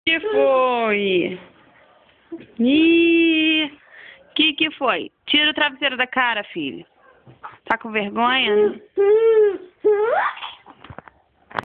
Que foi? Ih, que foi? Tira o travesseiro da cara, filho. Tá com vergonha?